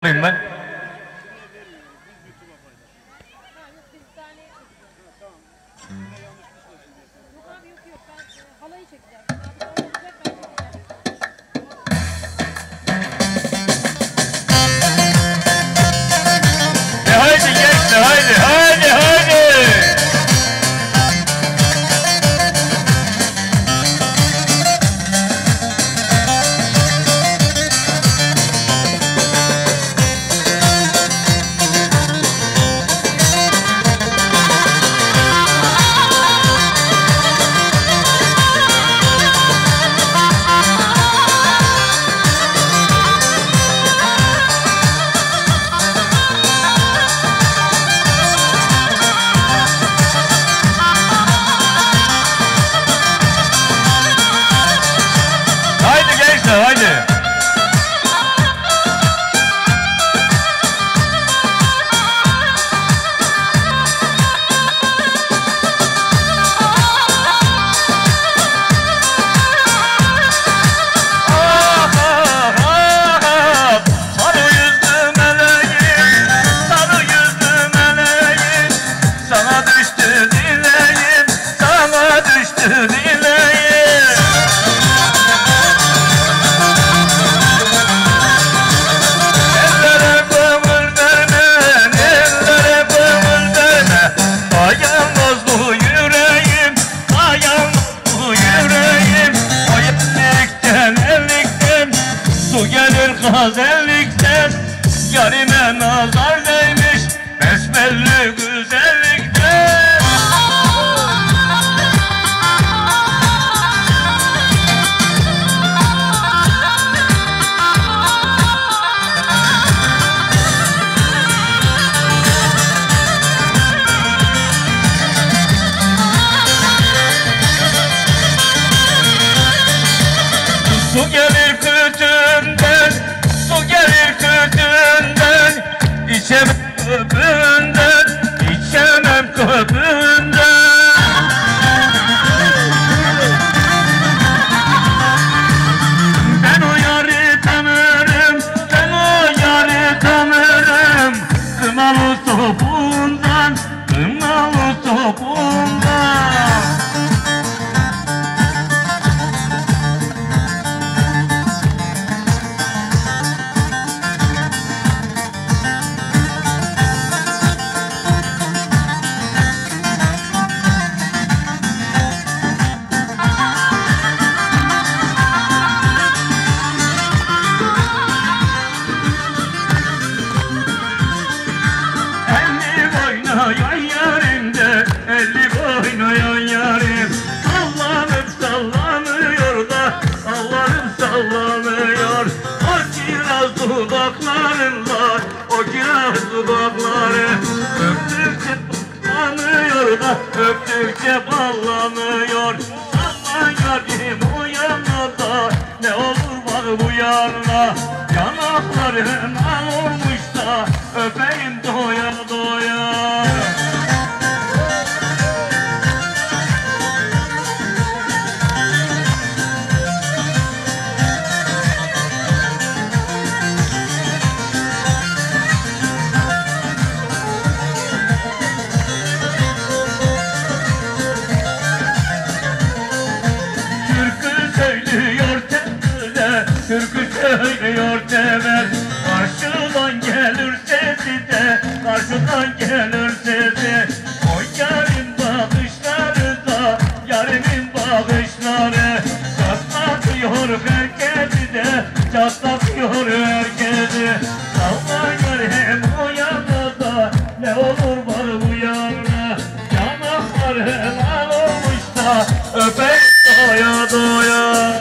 Ben. Haydi gençler, haydi, haydi, haydi. Haydi. Sarı yüzlü meleğim, sarı yüzlü meleğim, sana düştü dileğim, sana düştü dileğim. Gazellikten yarime nazar değmiş, besbelli güzellikten. Su gelir kütüğümden, su gelir kütüğümden, içemem köpüğünden, içemem köpüğünden. Ben o yarı tanırım, ben o yarı tanırım, kınalı topuğundan, kınalı topuğundan. Yan yarimde, elli boynayan yarim, sallanıp sallanıyor da, Allah'ım sallanıyor. O kiraz dudaklarında, o kiraz dudakları, öptükçe ballanıyor da, öptükçe ballanıyor. Sallan yarim o yana da, ne olur bak bu yana, yanakların al olmuş da, öpeyim doya doya. Türkü söylüyor temel, karşıdan gelir sesi de, karşıdan gelir sesi. O yarın bakışları da, yarimin bakışları, çatlatıyor herkesi de, çatlatıyor herkesi. Allah yarim o yana da, ne olur var bu yana, yanaklar helal olmuş da, öpeyim doya doya.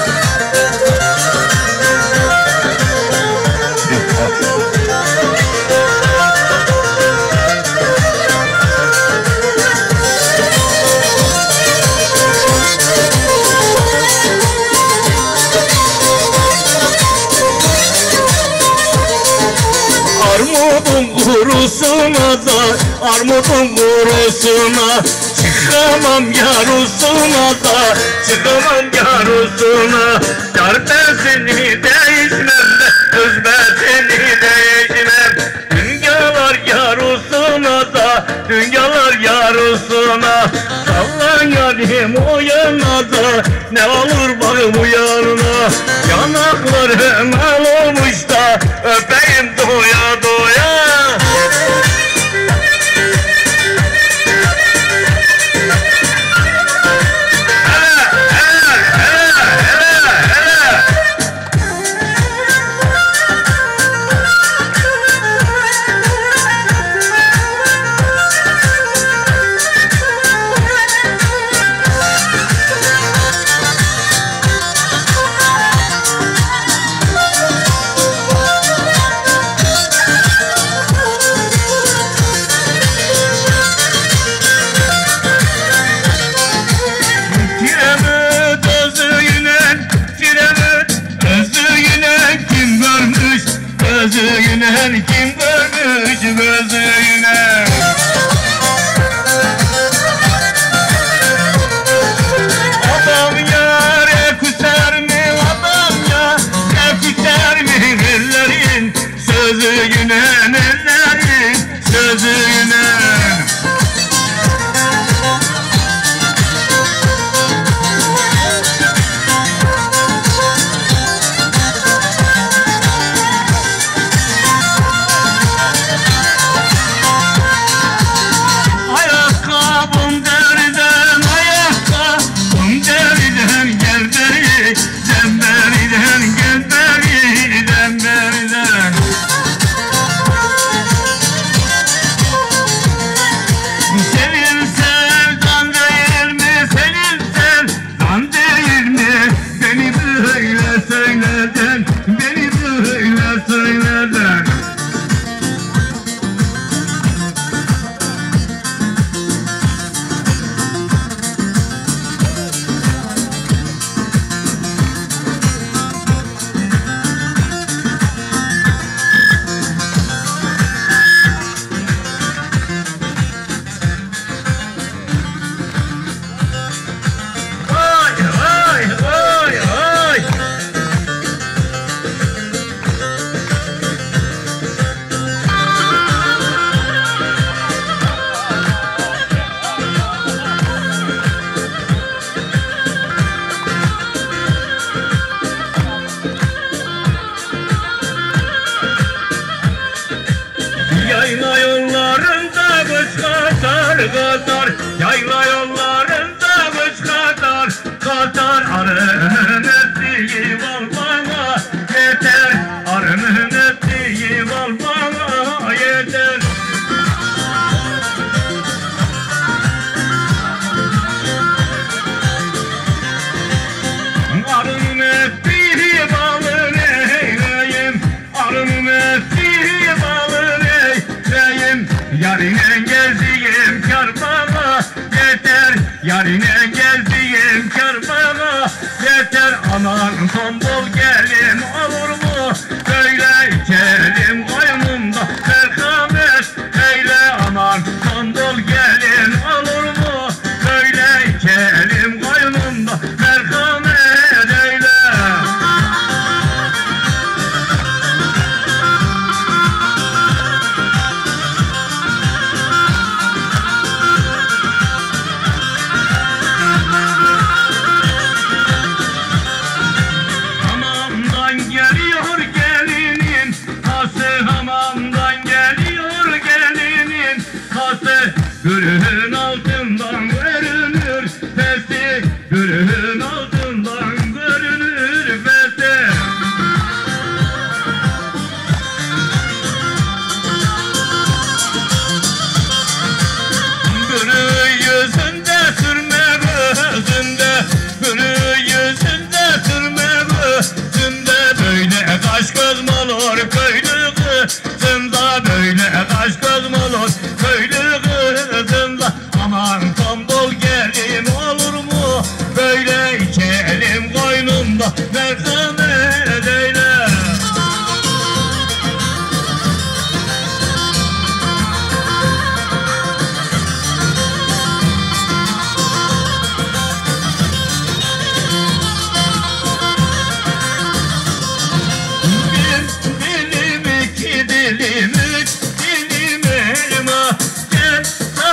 Armudun kurusuna da, armudun kurusuna, çıkamam yarusuna da, çıkamam yarusuna. Yar ben seni değişmem de, kız ben seni değişmem. dünyalar yarısına. Sallan yarim o yana da, ne olur bakım bu yanına. Yanaklarım al olmuş da, öpeyim doya doya. Gözüyle kim görmüş gözüyle. Adam yâre küser mi adam yâre küser mi ellerin sözüyle ellerin sözüyle. Yayla yollarında kız kadar, yayla yollarında kız kadar, arının ettiği val bana yeter, arının ettiği val bana yeter. Arının ettiği balı neyleyim, arının ettiği balı neyleyim. Yarine gezdiğim kar bana yeter, yarine gezdiğim kar bana yeter. Aman tombul gelin olur mu böyle kelim koynumda merhamet eyle. Aman tombul gelin olur mu böyle kelim koynumda merhamet eyle. Gülün altından görünür fesi, gülün altından görünür fesi. Gülü yüzünde sürme gözünde, gülü yüzünde sürme gözünde. Böyle kaş göz mü olur köylü kızında, böyle kaş göz mü olur köylü kızında. Aman tombul gelin olur mu böyle kelim koynumda merhamet eyle. Bir dilim iki dilim, üç dilim elma gel.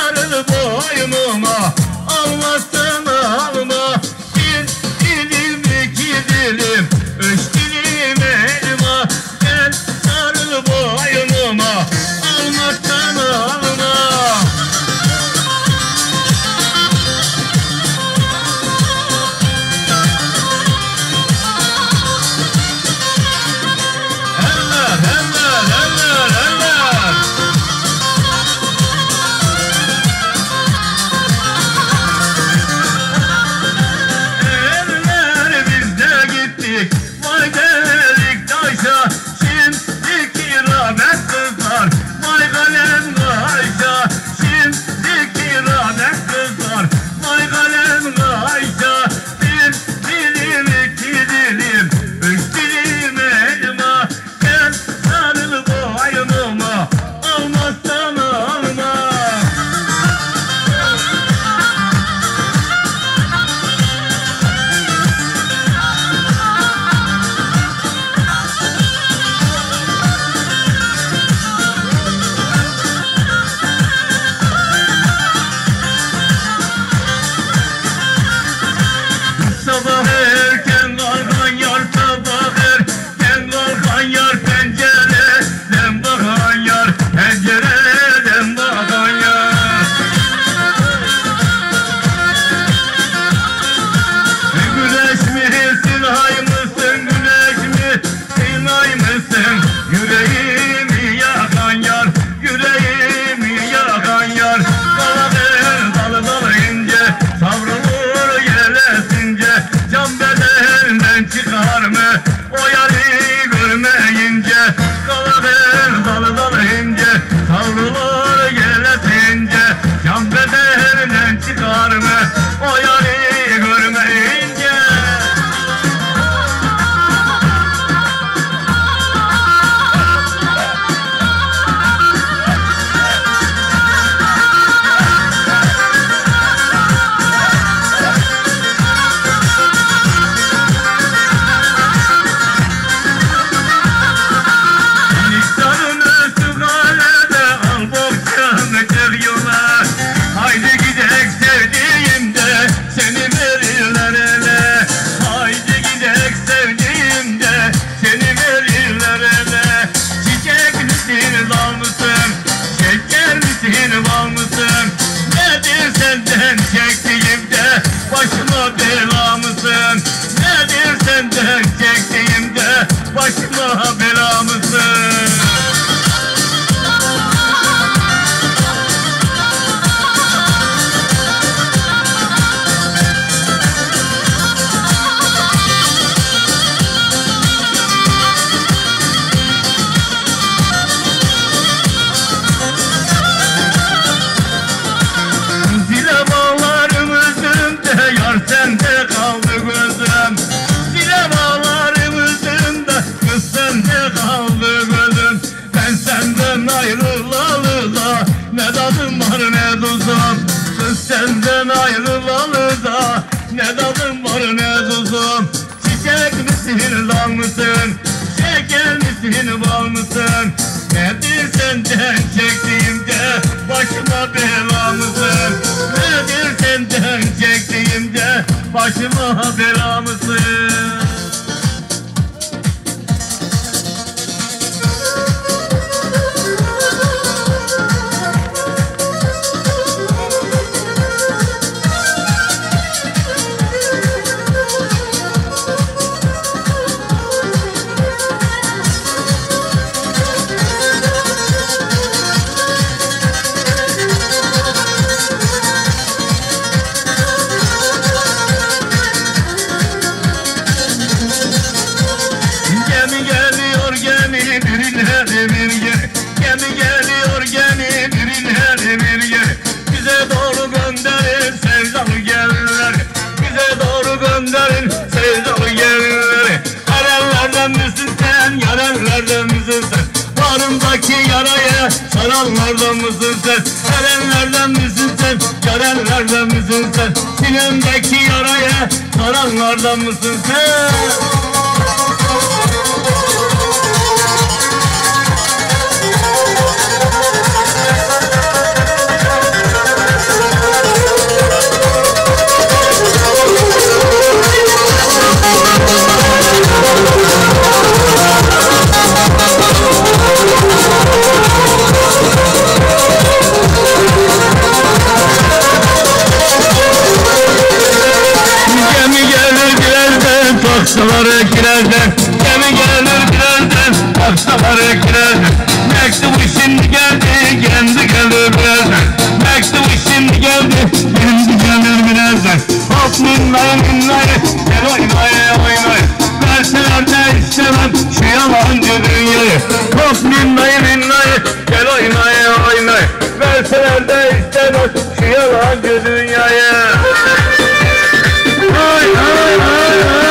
tadım var ne tuzum. Kız senden ayrılalı da ne tadım var ne tuzum. Çiçek misin dal mısın, şeker misin bal mısın? Nedir senden çektiğimde başıma bela mısın? Nedir senden çektiğimde başıma bela mısın? Bağrımdaki yaraya saranlardan mısın sen? Serenlerden misin sen? Görenlerden misin sen? Sinemdeki yaraya saranlardan mısın sen? Aksaları girerden, gemi gelir girerden, aksaları girerden. Mektubu şimdi geldi, kendi gelir birazdan. Mektubu şimdi geldi, kendi gelir birazdan. Hop minnayı minnayı, gel oynayı oynayı. Verseler de istemem şu yalancı dünyayı. Hop minnayı minnayı, gel oynayı oynayı. Verseler de istemem şu yalancı dünyayı. Ay ay ay ay.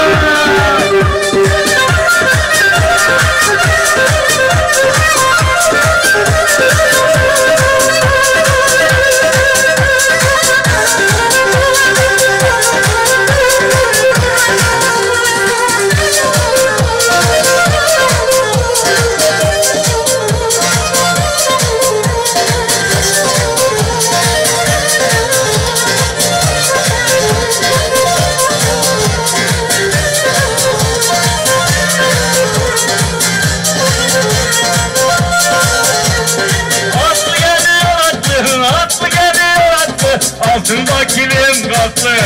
Altında kilim katlı.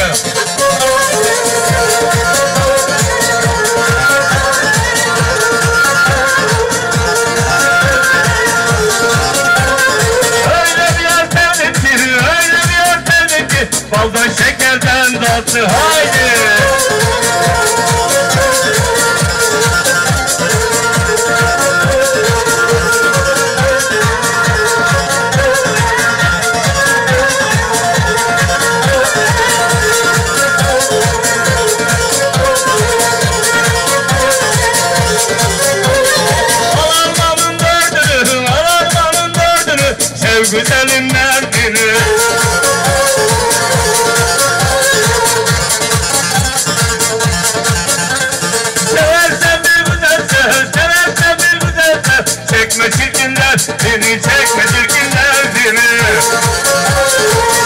Öyle bir yer sevdiktir, öyle bir yer sevdiktir. Baldan şekerden tatlı haydi. Güzelim derdini. Seversen bir güzel seversen bir güzel çekme çirkin derdini, çekme çirkin derdini.